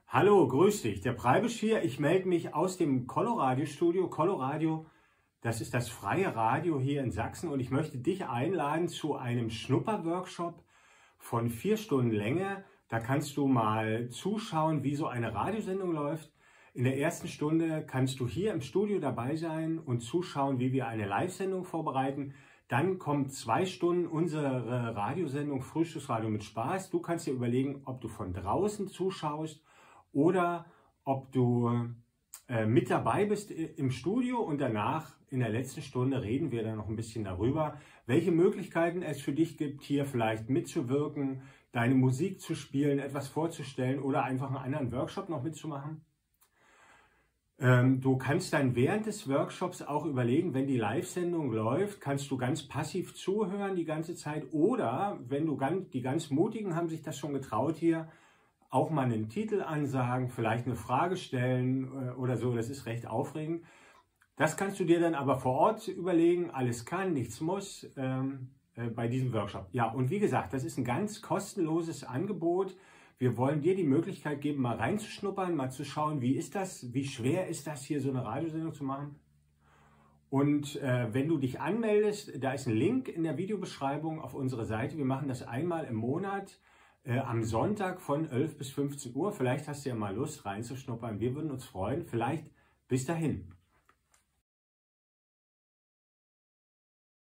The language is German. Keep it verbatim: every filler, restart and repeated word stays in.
Hallo, grüß dich. Der Preibisch hier. Ich melde mich aus dem Coloradio-Studio. Coloradio, das ist das freie Radio hier in Sachsen und ich möchte dich einladen zu einem Schnupperworkshop von vier Stunden Länge. Da kannst du mal zuschauen, wie so eine Radiosendung läuft. In der ersten Stunde kannst du hier im Studio dabei sein und zuschauen, wie wir eine Live-Sendung vorbereiten. Dann kommt zwei Stunden unsere Radiosendung Frühstücksradio mit Spaß. Du kannst dir überlegen, ob du von draußen zuschaust oder ob du äh, mit dabei bist im Studio, und danach in der letzten Stunde reden wir dann noch ein bisschen darüber, welche Möglichkeiten es für dich gibt, hier vielleicht mitzuwirken, deine Musik zu spielen, etwas vorzustellen oder einfach einen anderen Workshop noch mitzumachen. Ähm, du kannst dann während des Workshops auch überlegen, wenn die Live-Sendung läuft, kannst du ganz passiv zuhören die ganze Zeit, oder wenn du ganz, die ganz Mutigen haben sich das schon getraut hier, auch mal einen Titel ansagen, vielleicht eine Frage stellen oder so, das ist recht aufregend. Das kannst du dir dann aber vor Ort überlegen, alles kann, nichts muss ähm, äh, bei diesem Workshop. Ja, und wie gesagt, das ist ein ganz kostenloses Angebot. Wir wollen dir die Möglichkeit geben, mal reinzuschnuppern, mal zu schauen, wie ist das, wie schwer ist das, hier so eine Radiosendung zu machen. Und äh, wenn du dich anmeldest, da ist ein Link in der Videobeschreibung auf unsere Seite. Wir machen das einmal im Monat, äh, am Sonntag von elf bis fünfzehn Uhr. Vielleicht hast du ja mal Lust reinzuschnuppern. Wir würden uns freuen. Vielleicht bis dahin.